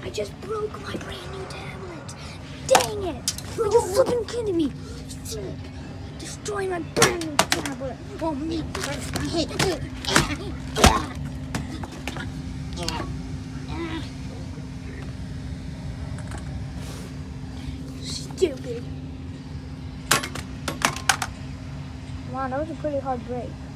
I just broke my brand new tablet. Dang it! Are you flipping kidding me? Sick. Destroy my brand new tablet. Oh, me first. Stupid. Wow, that was a pretty hard break.